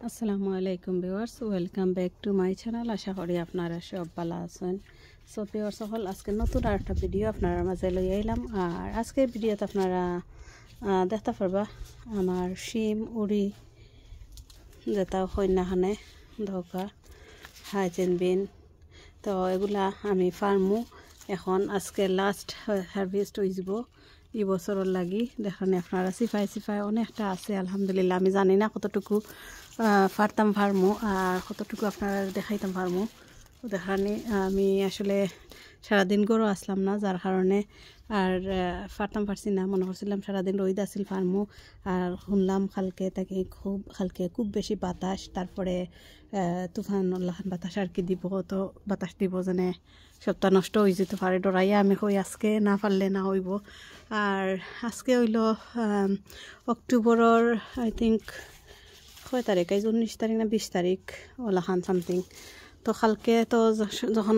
আসসালামু আলাইকুম viewers, welcome back to my channel. আশা করি আপনারা সব ভালো আছেন। সো ভিউয়ার্স সকল, আজকে নতুন আর একটা ভিডিও আপনারা মাঝে লই আইলাম। আর আজকের ভিডিওতে আপনারা দেখতে পারবা আমার শিম উড়ি যেটা কন্যাখানে ধোকা হাইজেন বিন। তো এগুলা আমি ফার্মু এখন আজকে লাস্ট হারভেস্ট হয়ে যাব এই বছরের লাগি। দেখানি আপনারা সিফাই অনেকটা আছে আলহামদুলিল্লাহ। আমি জানি না কতটুকু ফারতাম ফার্মু আর কতটুকু আপনারা দেখাইতাম ফার্মু। দেখানি আমি আসলে সারাদিন গরু আসলাম না, যার কারণে আর ফারতাম পারছি না। মনে করছিলাম সারাদিন রোদ আসিল ফার্মু, আর শুনলাম কালকে তাকে খুব বেশি বাতাস, তারপরে তুফান বাতাস আর কি দিব, তো বাতাস দিব যেনে সপ্তাহ নষ্ট হয়ে যেতে পারে ডরাইয়া আমি কই আজকে না পারলে না হইব। আর আজকে হইল অক্টোবরের আই থিঙ্ক কয় তারিখ, এই 19 তারিখ না 20 তারিখ ওলাখান সামথিং। তো কালকে তো যখন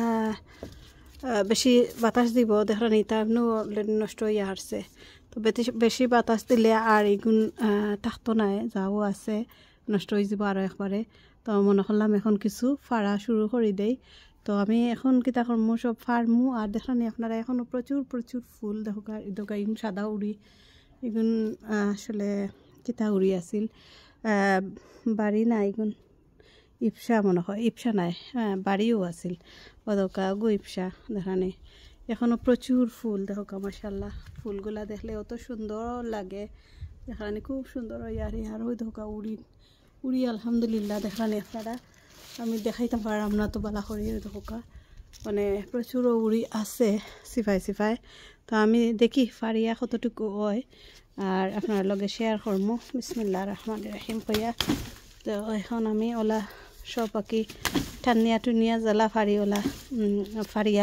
বেশি বাতাস দিব দেখলেন এটা অলরেডি নষ্ট হয়ে আসছে। তো বেশি বাতাস দিলে আর এগুন থাকতো নাই, যাও আছে নষ্ট হয়ে যাব আরও একবারে। তো মনে করলাম এখন কিছু ফাড়া শুরু করে দেই। তো আমি এখন কিতা করমু, সব ফার্মু। আর দেখলেন আপনারা এখনও প্রচুর ফুল দেখা এগুন সাদা উড়ি, এগুন আসলে কিতা উড়ি আছিল বাড়ি না, এগুন ইপসা মনে হয়, ইপসা নাই, বাড়িও আছিল ওদকা গো ইপসা। দেখানি এখনও প্রচুর ফুল দেখা মাশাআল্লাহ। ফুলগুলা দেখলে অত সুন্দর লাগে, দেখানি খুব সুন্দর হয়। আর ওই দেখা উড়ি আলহামদুলিল্লাহ। দেখানি আপনারা আমি দেখাইতাম পারলাম না তো বালা করি। ওই দেখা মানে প্রচুর উড়ি আছে সিফাই। তো আমি দেখি ফারিয়া কতটুকু হয় আর আপনার লগে শেয়ার করবো। বিসমিল্লাহির রহমানির রহিম কইয়া তো এখন আমি ওলা সব পাখি টানিয়া জ্বালা ফারিয়া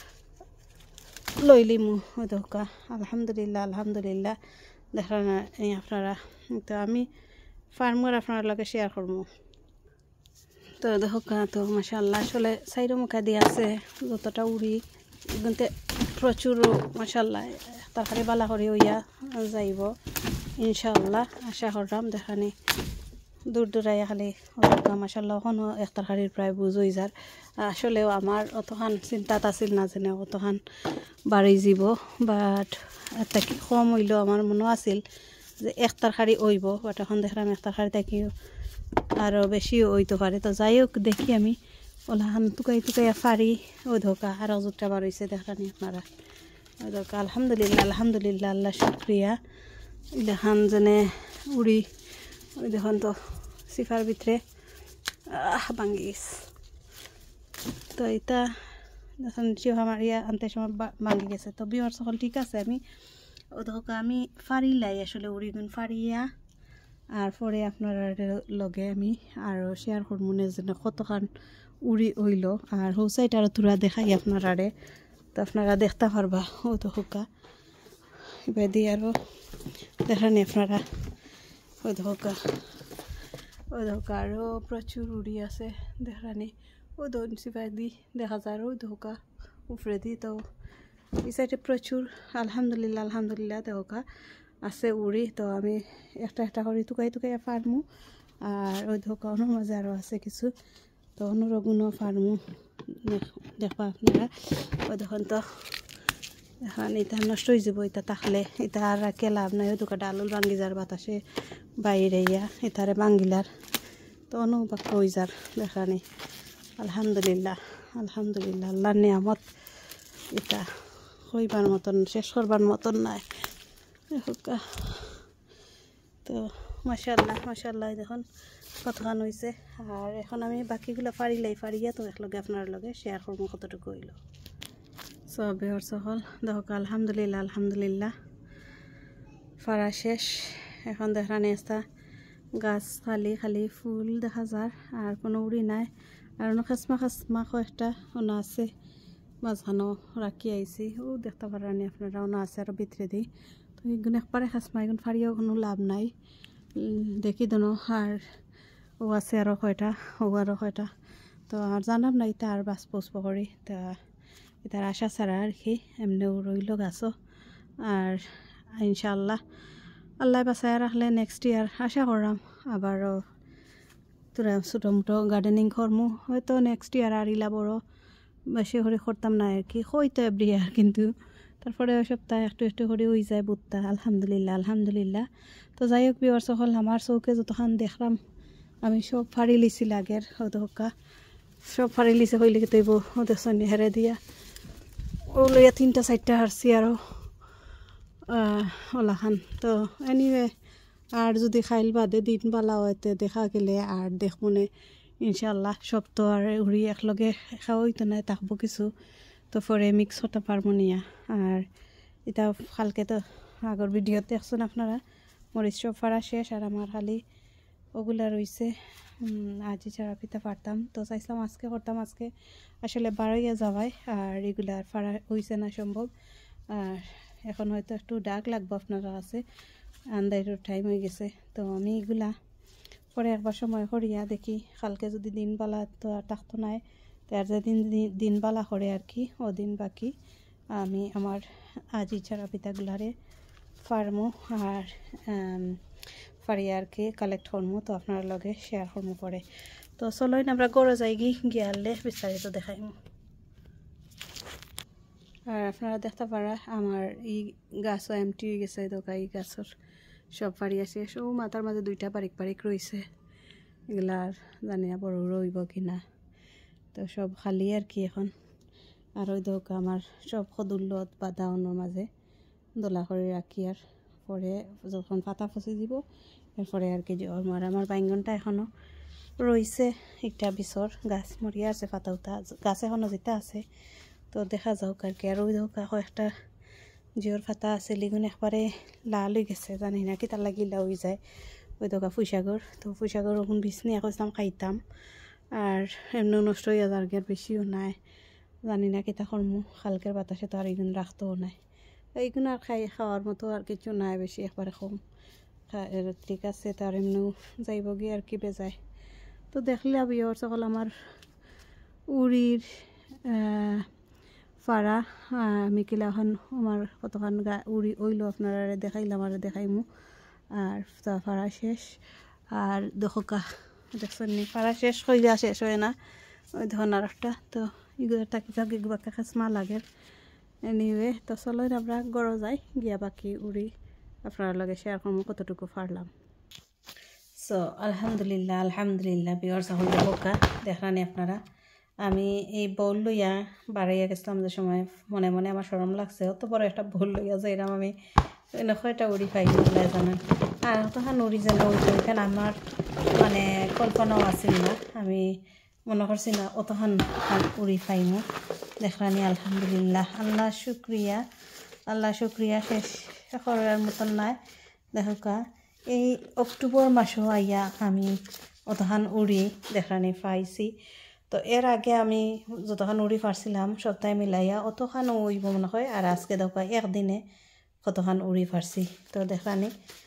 লইলিমু ওই দোকা। আলহামদুলিল্লাহ দেখেন আপনারা। তো আমি ফার্মার আপনার লগে শেয়ার করবো। তো দেখা তো মাশাআল্লাহ আসলে সাইড মুখা দিয়ে আছে যতটা উড়ি কিন্তু প্রচুর মাশাআল্লাহ তরকারি বালা করে হইয়া যাইব ইনশাআল্লাহ, আশা করলাম। দেখানি দূরাইয়া খালি মাশাআল্লাহ এখনও এক তরকারির প্রায় বুঝ হয়ে যার। আসলেও আমার অতখান চিন্তাত আছিল না যেন অতখান বাড়ি যাব, বাট এটা কি কম হইলেও আমার মনে আছিল যে এক তরকারি হইব, বাট এখন দেখলাম এক তরকারি থাকি আরও বেশি হইতে পারে। তো যাই হোক দেখি আমি ওলাহান টুকাইয়া ফারি ওই ধোকা আর অযোধ্যা বার হয়েছে দেখানি আপনারা। ওই ধোকা আলহামদুলিল্লাহ আল্লাহ শুক্রিয়া। এলাখান যেনে উড়ি ওই দেখুন তো সিফার ভিতরে ভাঙ্গিস। তো এটা দেখুন চিহা মারিয়া আনতে সময় ভাঙ্গি গেছে। তো বিমার সকল ঠিক আছে। আমি ও ধোকা আমি ফারিলাই আসলে উড়িগুন ফারিয়া আর পরে আপনার লগে আমি আরও শেয়ার করবো যেন কতখান উড়ি হইল। আর হোসাইট আরও তুরা দেখাই আপনারে, তো আপনারা দেখতে পারবা ও তো হোকা এবার দিয়ে আরও দেখানি আপনারা। ওই ধোকা আরও প্রচুর উড়ি আছে দেখানি। ও দোকান দি দেখা যায় ওই ধোকা উপরে দি। তো এই সাইডে প্রচুর আলহামদুলিল্লাহ ধোকা আছে উড়ি। তো আমি একটা করে টুকাইয়া ফার্মু। আর ওই ধোকা অন্য মাঝে আরও আছে কিছু, তো অনুরগুণও ফার্মু দেখবা আপনারা। ওই দেখুন তো এখন এটা নষ্ট হয়ে যাব, এটা তাকলে এটা আর রাখে লাভ নাই। ওই দোকা ডালুল ভাঙ্গি যার বাতাসে বাইরে ইয়া এটারে ভাঙ্গিলার তো অনুবাক্য হয়ে যার দেখানি। আলহামদুলিল্লাহ আল্লাহর নিয়ামত, এটা হইবার মতন শেষ করবার মতন নাই। তো মাশাআল্লাহ দেখুন কতখান হয়েছে। আর এখন আমি বাকিগুলো ফারিয়া তো একলগে আপনার লগে শেয়ার করবো কতটুকু হইল। সব বেহর সকল দেখো আলহামদুলিল্লাহ ফারা শেষ। এখন দেখানি একটা গাছ খালি ফুল দেখা যায় আর কোনো উড়ি নাই। আর খাসমা কয়েকটা ওনা আছে মাঝখানো রাখি আইছি, ও দেখতে পারেনি আপনারা ওনা আছে আরও ভিতরে দিই। তো এগুলো একবারে খাসমা, এগুলো ফারিয়াও কোনো লাভ নাই দেখি দোনো। আর ও আছে আরও কয়টা তো আর জানাম না এটা আর বাঁচব করি। তা এটার আশা ছাড়া আর কি এমনিও রইল গাছও। আর ইনশাআল্লাহ আল্লাহ বাঁচায় রাখলে নেক্সট ইয়ার আশা করলাম আবারও তোরা ছোটো মোটো গার্ডেনিং করমু হয়তো নেক্সট ইয়ার আর ইলা বড় বেশি করে করতাম না আর কি হয়তো এভরি ইয়ার কিন্তু তারপরে সপ্তাহে একটু একটু করে হয়ে যায় বুটটা আলহামদুলিল্লাহ আলহামদুলিল্লাহ। তো যাই হোক বিয়ার সকল আমার চৌকে যতখান দেখলাম আমি সব ফাড়ি লিছি লাগের হয়তো হকা সব ফাড়ি লিছে হইলে তৈব ওদের সন্ধ্যে হেরে দিয়া ও লইয়া 3টা 4টা হারছি আরও ওলাখান। তো এনিওয়ে আর যদি খাইল বাদে দিন বালা হয়তো দেখা গেলে আর দেখমনে ইনশাল্লাহ সব তো আর উড়ি একলগে খাওয়াইতো না থাকবো কিছু তো পরে মিক্স হতে পারবো নিয়া। আর এটা কালকে তো আগর ভিডিওতে দেখছেন আপনারা মরিচ সব ফাড়া শেষ আর আমার খালি ওগুলা রয়েছে আজই ছাড়া পিতা পারতাম তো চাইছিলাম আজকে করতাম আজকে আসলে বাড়াইয়া যাওয়াই আর এগুলার ফাড়া হয়েছে না সম্ভব। আর এখন হয়তো একটু ডাক লাগবো আপনারা আছে আন্দাইরের টাইম হয়ে গেছে তো আমি এগুলা পরে একবার সময় করিয়া দেখি কালকে যদি দিনবালা তো আর থাকতো নাই তার যেদিন দিনবালা করে আর কি ওদিন বাকি আমি আমার আজি ছাড়া পিতাগুলারে ফার্মো আর ফারিয়া আর কি কালেক্ট করমু তো আপনার লগে শেয়ার করমু পরে। তো চলেন আমরা গড়ে যাই গিয়ালে বিস্তারিত দেখাইমু। আর আপনারা দেখতে পারা আমার ই গাছও এমটি হয়ে গেছে দোকা এই গাছের সব ফাড়ি আছে সব মাথার মাঝে 2টা বারিক বারিক রয়েছে এগুলা আর জানি না বড় রইব কিনা তো সব খালি আর কি এখন। আর ওই দোকা আমার সব সদুল্লত বাধা অন্যর মাঝে দোলা করে রাখি আর পরে যখন পাতা ফসে দিব এরপরে আর কি আমার বাইঙ্গনটা এখনও রয়েছে একটা বিচর গাছ মরিয়া আছে পাতা উতা গাছ এখনও যেটা আছে তো দেখা যাওক আর কি। আর ওই হোক একটা জিওর পাতা আছে লিগুন একবারে লাল হয়ে গেছে জানি না কি তার লাগিলা হয়ে যায় ওই দোকা ফুইসাগর তো ফুইসাগর ওখান বিছনি এখন খাইতাম আর এমনি নষ্ট হয়ে যাওয়ার গিয়ে বেশিও নাই জানি না কিতা করমু কালকের বাতাসে তো আর এইগুন রাখতেও নাই এইগুলো আর খাওয়ার মতো আর কিছু নাই বেশি একবারে কম ঠিক আছে তার এমনিও যাইব গিয়ে আর কি বেজায়। তো দেখলে বিয়র সকল আমার উড়ির ফাড়া আমি কিলা এখন আমার কতখান উড়ি ওইলো আপনারা দেখাইলাম আর দেখাইমু আর ফাড়া শেষ আর দোকা দেখছেন নি ফাড়া শেষ হইয়া শেষ হয় না ওই ধরনের একটা তো এগুলো টাকি থাকি বাক্কা খাসমা লাগে এনিওয়ে। তো চলো আমরা গড় যাই গিয়া বাকি উড়ি আপনার লগে শেয়ার করবো কতটুকু পারলাম। সো আলহামদুলিল্লাহ আলহামদুলিল্লাহ বিয়ার সকল বোকা দেখলানি আপনারা আমি এই বউল লইয়া বাড়াইয়া গেছিলাম যে সময় মনে মনে আমার শরম লাগছে অত বড় একটা বউল লইয়া যাইলাম আমি কয়টা উড়ি পাই বলে জানেন আর তখন উড়ি যেন ওইখান আমার মানে কল্পনাও আছিল না আমি মনে করছি না অতখান উড়ি পাইমু দেখলানি আলহামদুলিল্লাহ আল্লাহ শুক্রিয়া শেষ করার মতন নাই। দেখা এই অক্টোবর মাসও আইয়া আমি অতখান উড়ি দেখলানি পাইছি তো এর আগে আমি যতখান উড়ি পারছিলাম সপ্তাহে মিলাইয়া অতখান উড়িব মনে হয় আর আজকে দেখা একদিনে কতখান উড়ি পারছি তো দেখলানি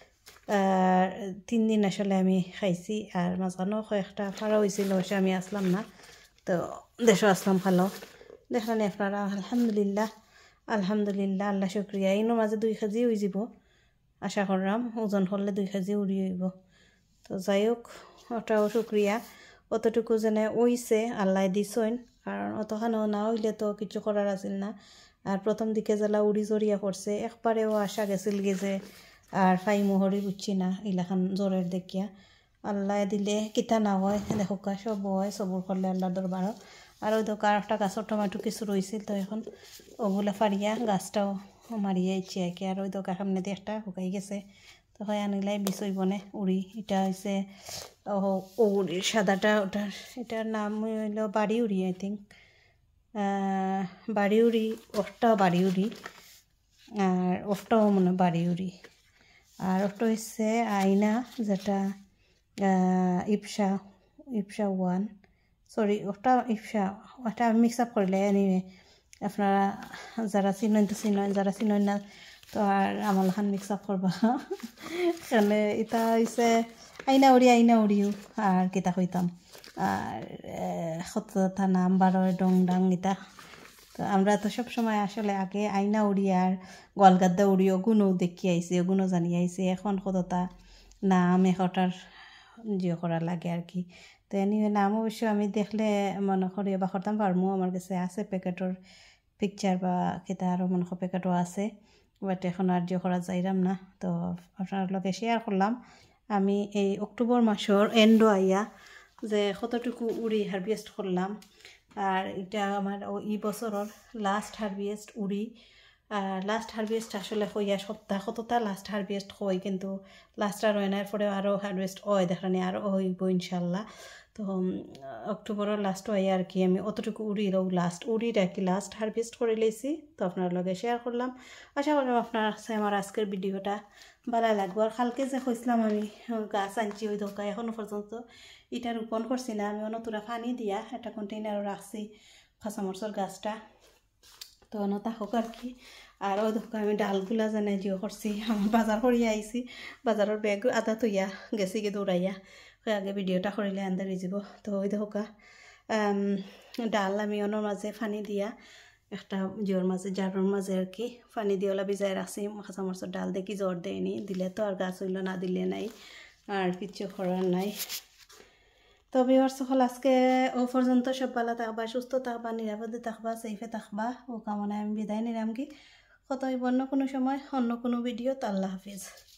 3 দিন আসলে আমি খাইছি আর মাঝখানেও কয়েকটা ফাড়া হয়েছিল সে আমি আসলাম না তো দেশও আসলাম ভালো দেখলানি আপনারা আলহামদুলিল্লাহ আলহামদুলিল্লাহ আল্লাহ শুক্রিয়া ইনোর মাঝে 2 কেজি হয়ে যাব আশা করলাম ওজন হলে 2 কেজি উড়ি হইব। তো যাই হোক ওটাও শুক্রিয়া অতটুকু যেনে ওইছে আল্লাহ দিছইন কারণ অতখানও না হইলে তো কিছু করার আছিল না। আর প্রথম দিকে জেলা উড়ি জড়িয়া পড়ছে একবারেও আশা গেছিল যে আর ফাই মোহরি বুঝছি না ইলাখান জ্বরের দেখিয়া আল্লাহ দিলে কিতা না হয় দেখো সব হয় সবর করলে আল্লাহ দরবার। আর ওই দোকান একটা গাছের টমেটো কিছু রয়েছিল তো এখন ওগুলা ফাড়িয়া গাছটাও মারিয়া ইচ্ছে আর কি। আর ওই দোকান সামনে দিয়ে একটা শুকাই গেছে তো হয় আনিলাই বিষয় বনে উড়ি এটা হচ্ছে উড়ির সাদাটা ওটার এটার নাম হইল বাড়ি উড়ি আই থিঙ্ক বাড়ি উড়ি ওটাও বাড়ি উড়ি আর ওটাও মনে বাড়ি উড়ি আর ওটা হচ্ছে আয়না যেটা ইপসা 1 সরি ওটা ইপসা ওটা মিক্স আপ করলে এনিওয়ে আপনারা যারা চিনেন তো চিনেন যারা চিনেন না তো আর আমার খান মিক্স আপ করবা এখানে এটা হচ্ছে আইনা উড়িও আর কিতা হইতাম আর কতটা নাম বারোয় ডং ডাং এটা তো আমরা তো সব সময় আসলে আগে আইনা উড়ি আর গোয়ালগাদ্দা উড়ি ওগুনও দেখি আইছি ওগুনও জানি আইছি এখন কতটা নাম এখটার জিও করা লাগে আর কি। তো এনিওয়ে নাম অবশ্য আমি দেখলে মনে করি বা করতাম পারমু, আমার কাছে আছে প্যাকেটর পিকচার বা কেতা আরও মনে করি প্যাকেটও আছে, বাট এখন আর জিও করা যাইরাম না। তো আপনার লগে শেয়ার করলাম আমি এই অক্টোবর মাসের এন্ডো আইয়া যে কতটুকু উড়ি হারভেস্ট করলাম। আর এটা আমার এই বছরের লাস্ট হারভেস্ট উড়ি। লাস্ট হারভেস্ট আসলে হইয়া সপ্তাহ কতটা লাস্ট হারভেস্ট হয়, কিন্তু লাস্ট আর এনার পরে আরও হারভেস্ট হয় দেখানি আরও হইব ইনশাল্লাহ। তো অক্টোবরের লাস্ট হয় আর কি আমি অতটুকু উড়িরও লাস্ট উড়ির আর কি লাস্ট হারভেস্ট করে লেছি। তো আপনার লগে শেয়ার করলাম, আশা করলাম আপনার কাছে আমার আজকের ভিডিওটা ভালো লাগবো। আর কালকে যে হয়েছিলাম আমি গাছ আনছি ওই ধোকা এখনও পর্যন্ত এটা রোপণ করছি না, আমি অনতুরা পানি দিয়া একটা কন্টেইনারও রাখছি কাঁচামরচর গাছটা, তো অনতা হোক আর কি। আর ওই ধোকা আমি ডালগুলা জানে জিও করছি, আমার বাজার করিয়া আইছি, বাজারের ব্যাগ আদা তৈয়া গেছি গিয়ে দৌড়াইয়া আগে ভিডিওটা করিলে আন্দার যাব। তো ওই ধোকা ডাল আমি অনর মাঝে পানি দিয়া একটা জিওর মাঝে জারোর মাঝে আর কি পানি দিয়ে ওলা ভিজাই রাখছি। কাঁচামরচর ডাল দেখি জ্বর দেয়নি, দিলে তো আর গাছ হইল, না দিলে নাই, আর কিচ্ছু করার নাই। তো ভিউয়ার্স সকল আজকে ও পর্যন্ত সব ভালো থাকবা, সুস্থ থাকবা, নিরাপদে থাকবা, সেফে থাকবা ও কামনায় আমি বিদায় নিলাম কি কত অন্য কোনো সময় অন্য কোনো ভিডিও। তো আল্লাহ হাফিজ।